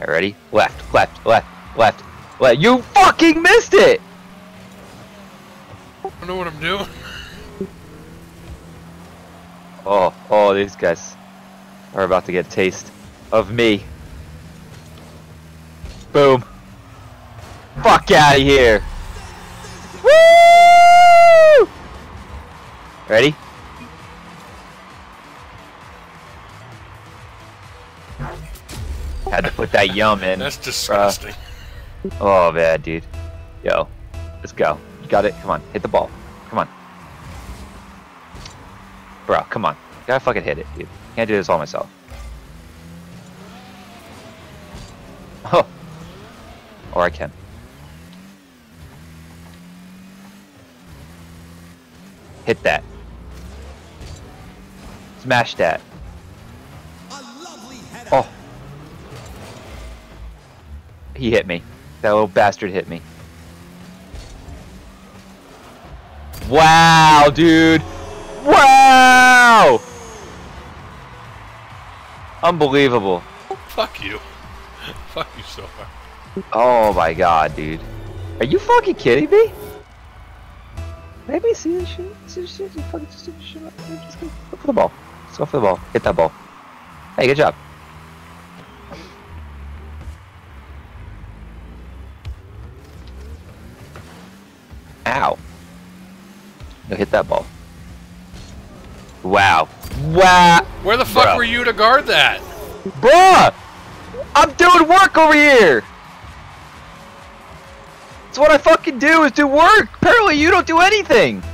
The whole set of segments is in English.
Alright, ready? Left, left, left, left, left. You fucking missed it! I don't know what I'm doing. Oh, these guys are about to get a taste of me. Boom. Fuck out of here. Woo! Ready? Had to put that yum in. That's disgusting. Oh man, dude. Yo, let's go. You got it? Come on, hit the ball. Come on. Bro, come on. Gotta fucking hit it, dude. Can't do this all myself. Oh. Or I can. Hit that. Smash that. Oh. He hit me. That little bastard hit me. Wow, dude. Wow! Unbelievable. Fuck you. Fuck you so hard. Oh my god, dude. Are you fucking kidding me? Let me see this shit. See this shit. You fucking stupid shit. Just go for the ball. Let's go for the ball. Hit that ball. Hey, good job. Ow. Go hit that ball. Wow. Wow. Where the fuck were you to guard that? Bruh! I'm doing work over here! That's what I fucking do, is do work! Apparently you don't do anything!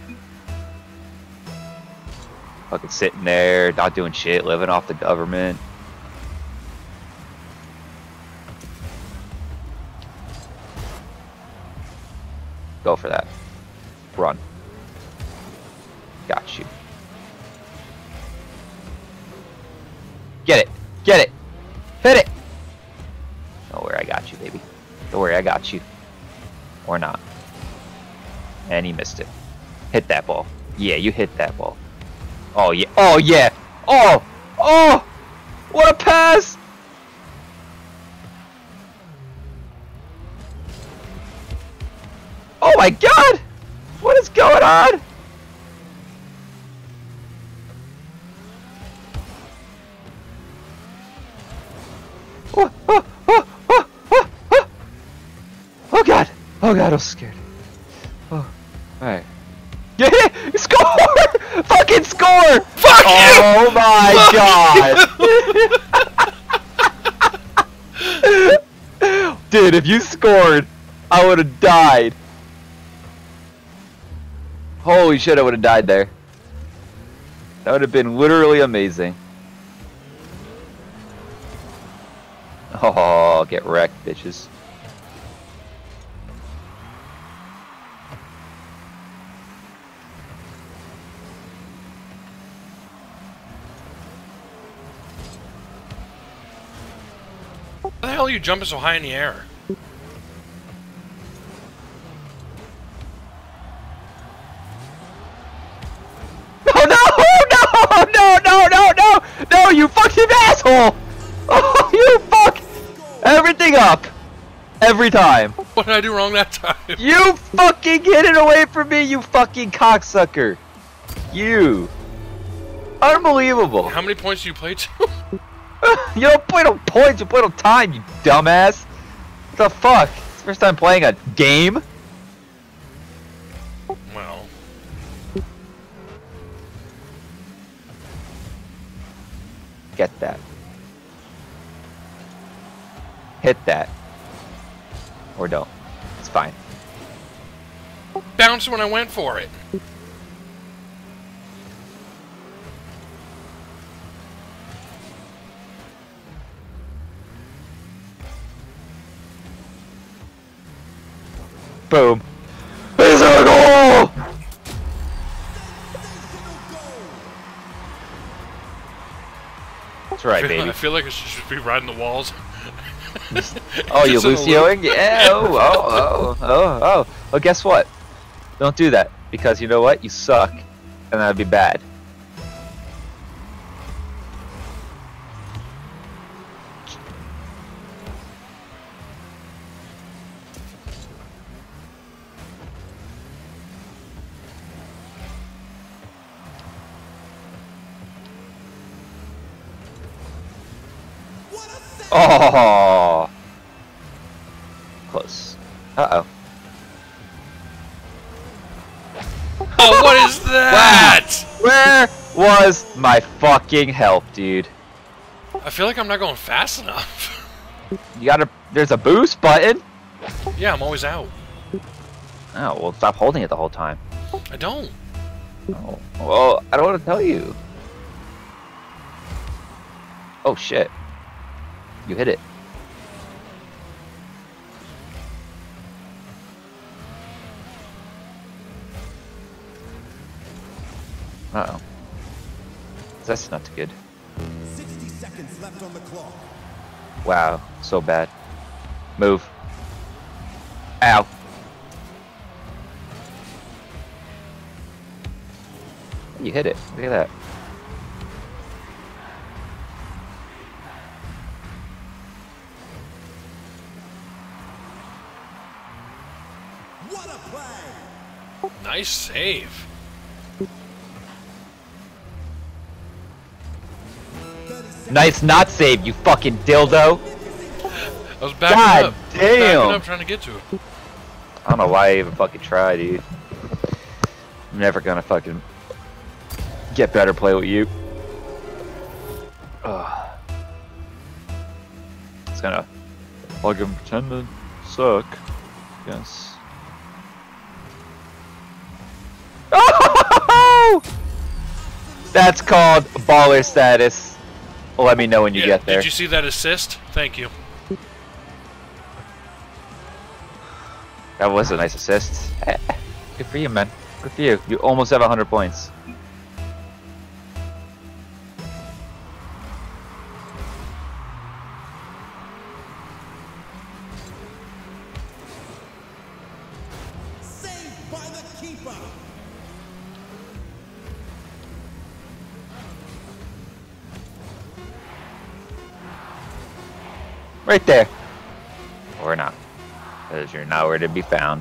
Fucking sitting there, not doing shit, living off the government. Go for that. Run. Got you. Get it! Get it! Hit it! Don't worry, I got you, baby. Don't worry, I got you. Or not. And he missed it. Hit that ball. Yeah, you hit that ball. Oh, yeah. Oh, yeah! Oh! Oh! What a pass! Oh my god! What is going on? Oh, oh, oh, oh, oh, oh. Oh god! Oh god, I was scared. Oh, alright. Yeah! Score! Fucking score! Fuck you! Oh my god! Dude, if you scored, I would have died. Holy shit, I would have died there. That would have been literally amazing. Oh, get wrecked, bitches. How the hell are you jumping so high in the air? No, you fucking asshole! Oh, you fuck everything up. Every time. What did I do wrong that time? You fucking get it away from me, you fucking cocksucker. You. Unbelievable. How many points do you play to? You don't play no points, you play no time, you dumbass. What the fuck? It's the first time playing a game? Well. Get that. Hit that. Or don't. It's fine. Bounced when I went for it. Boom. Is a goal! That's right, baby. I feel like I should be riding the walls. Oh, you Lucioing? Yeah. Oh. Well, guess what? Don't do that, because you know what? You suck, and that'd be bad. Oh, close. Uh-oh. Oh, what is that? Where was my fucking help, dude? I feel like I'm not going fast enough. You gotta. There's a boost button. Yeah, I'm always out. Oh, well, stop holding it the whole time. I don't. Oh, well, I don't want to tell you. Oh shit! You hit it. Uh-oh. That's not good. 60 seconds left on the clock. Wow, so bad. Move. Ow. You hit it. Look at that. What a play! Nice save. Nice not save, you fucking dildo. I was backing God up. damn. Backing up trying to get to it. I don't know why I even fucking try, dude. I'm never gonna fucking get better play with you. Ugh. It's gonna fucking pretend to suck. Yes. Oh! That's called baller status. Let me know when you get there. Did you see that assist? Thank you. That was a nice assist. Good for you, man. Good for you. You almost have 100 points. Saved by the keeper. Right there. Or not. Because you're nowhere to be found.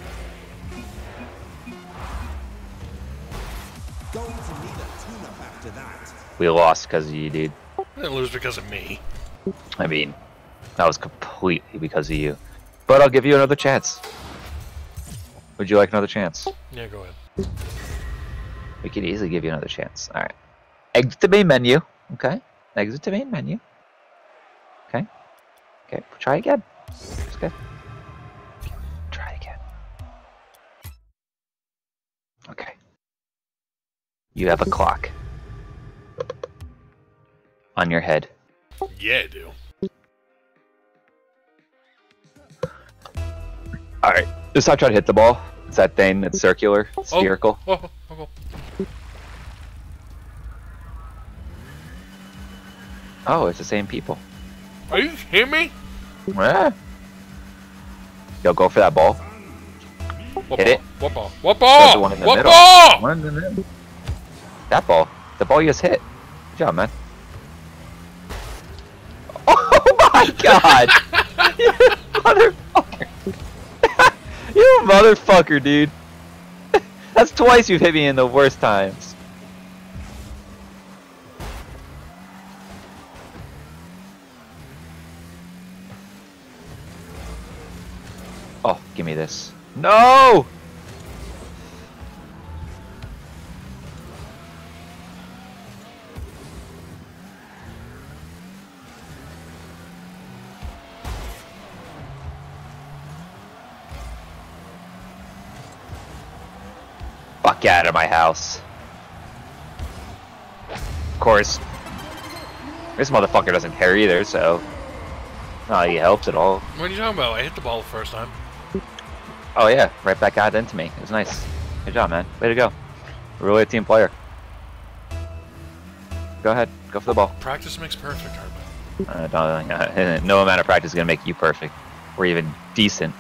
Going to need a tune-up after that. We lost because of you, dude. I didn't lose because of me. I mean, that was completely because of you. But I'll give you another chance. Would you like another chance? Yeah, go ahead. We could easily give you another chance. Alright. Exit the main menu. Okay. Exit the main menu. Okay. Okay. Try again. It's good. Try again. Okay. You have a clock on your head. Yeah, I do. Alright. Just stop trying to hit the ball. It's that thing. It's circular. It's spherical. Oh, oh. Oh, it's the same people. Are you kidding me? Yeah. Yo, go for that ball. What Hit ball? it. What ball? What There's the ball? one in the What middle. ball? One in the middle. That ball. The ball you just hit. Good job, man. Oh my god! You motherfucker. You motherfucker, dude. That's twice you've hit me in the worst times. Oh, give me this. No! Fuck out of my house. Of course. This motherfucker doesn't care either, so... Not like he helps at all. What are you talking about? I hit the ball the first time. Oh yeah, right back out into me. It was nice. Good job, man. Way to go. You're really a team player. Go ahead. Go for the ball. Practice makes perfect, Hardman. No amount of practice is going to make you perfect. Or even decent.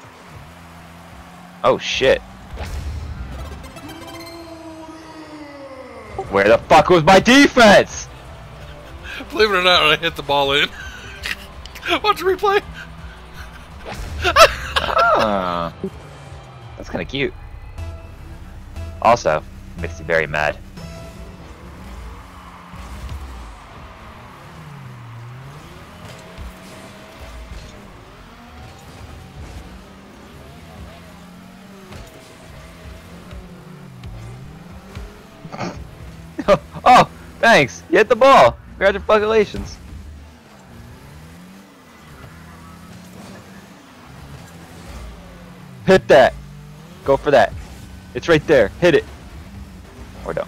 Oh shit. Where the fuck was my defense? Believe it or not, I hit the ball in. Watch the replay. Ah, that's kind of cute. Also, makes you very mad. Thanks. You hit the ball. Congratulations. Hit that. Go for that. It's right there. Hit it. Or don't.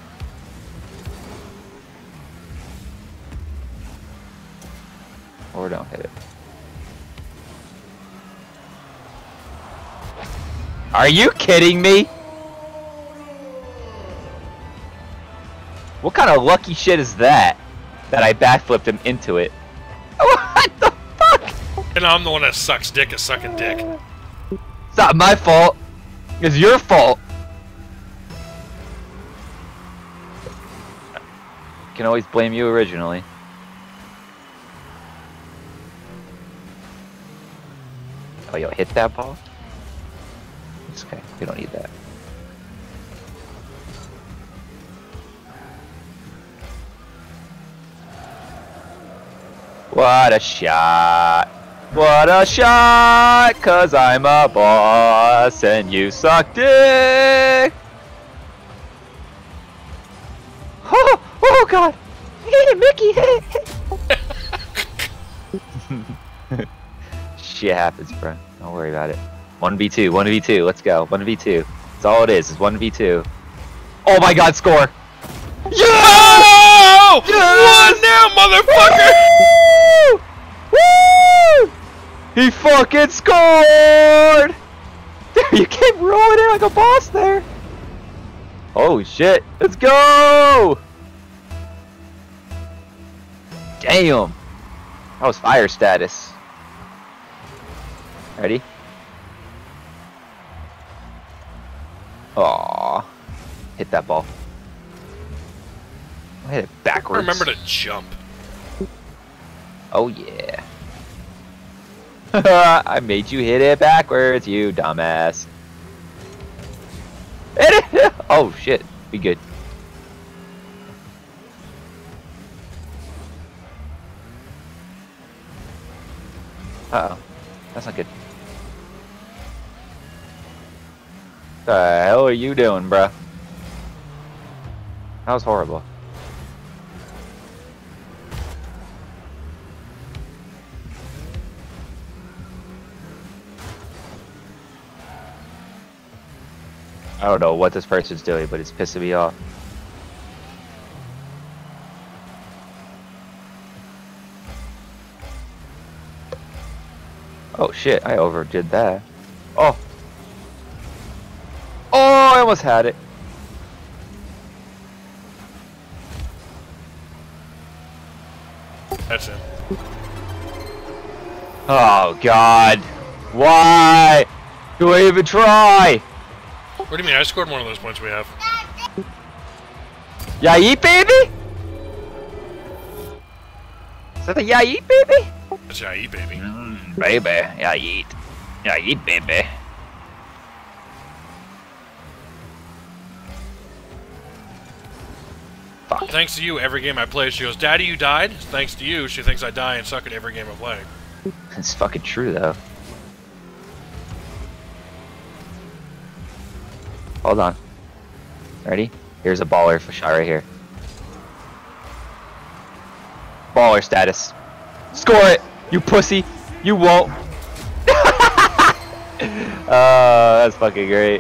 Or don't hit it. Are you kidding me? What kind of lucky shit is that? That I backflipped him into it. What the fuck? And I'm the one that sucks dick at sucking dick. It's not my fault. It's your fault. Can always blame you originally. Oh, yo, hit that ball? It's okay. We don't need that. What a shot. What a shot. 'Cause I'm a boss and you suck dick. Oh, oh God. Hit it, Mickey. Hit it. Shit happens, bro. Don't worry about it. 1v2, 1v2. Let's go. 1v2. That's all it is 1v2. Oh my God, score. Oh! Yes! One now, motherfucker! Woo! Woo! He fucking scored! Dude, you came rolling in like a boss there. Oh shit! Let's go! Damn! That was fire status. Ready? Aww. Hit that ball. I hit it backwards. Remember to jump. Oh yeah. I made you hit it backwards, you dumbass. Hit it! Oh shit. Be good. Uh-oh. That's not good. What the hell are you doing, bruh? That was horrible. I don't know what this person's doing, but it's pissing me off. Oh shit, I overdid that. Oh! Oh, I almost had it. That's it. Oh God. Why do I even try? What do you mean? I scored one of those points we have. Yeah, eat, baby? Is that the yeah, eat, baby? That's how I eat, baby. Baby, yeah, eat. Yeah, eat, baby. Fuck. Thanks to you, every game I play, she goes, Daddy, you died? Thanks to you, she thinks I die and suck at every game I play. It's fucking true, though. Hold on. Ready? Here's a baller for shot right here. Baller status. Score it, you pussy. You won't. Oh, that's fucking great.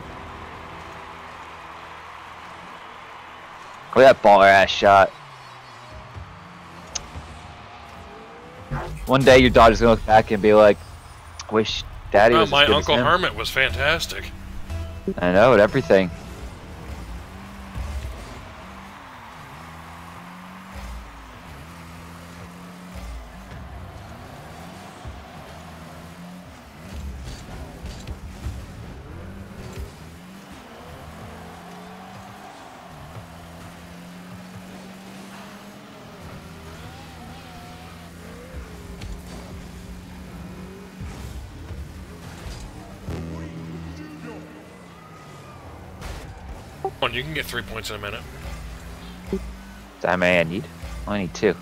Look at that baller ass shot. One day your daughter's gonna look back and be like, wish daddy was My as good Uncle as him. Hermit was fantastic. I know, and everything. Come on, you can get 3 points in a minute. How many I need? I need 2.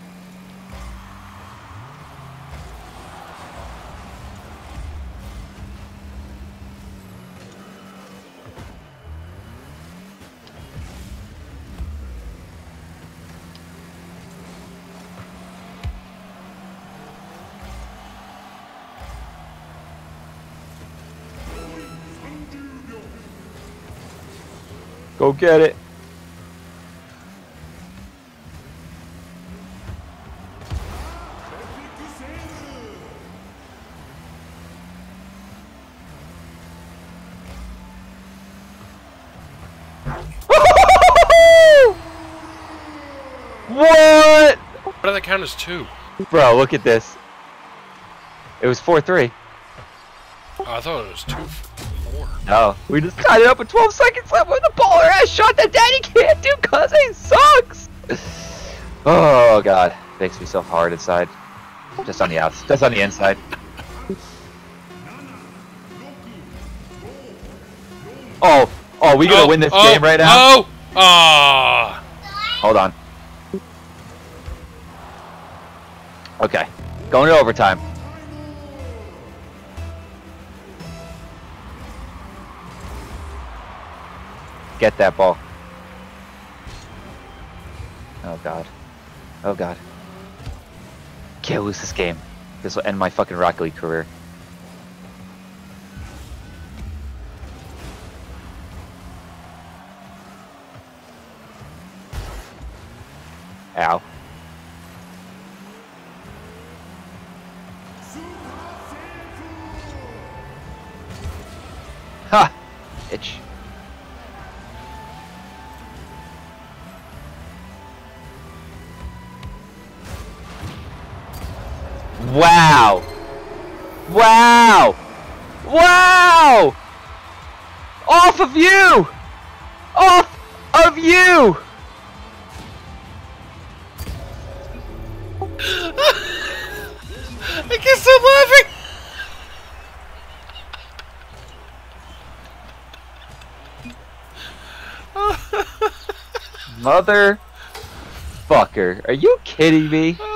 Go get it. What? Why did that count as 2? Bro, look at this. It was 4-3. Oh, I thought it was 2-4. No, we just tied it up with 12 seconds left with a baller ass shot that Daddy can't do because he sucks. Oh god, makes me so hard inside. Just on the outs, just on the inside. Oh, we gonna win this game right now? Hold on. Okay, going to overtime. Get that ball. Oh god. Oh god. Can't lose this game. This will end my fucking Rocket League career. Ow. Ha! Itch. Wow! Wow! Wow! Off of you! Off of you! I can't stop laughing! Motherfucker. Are you kidding me?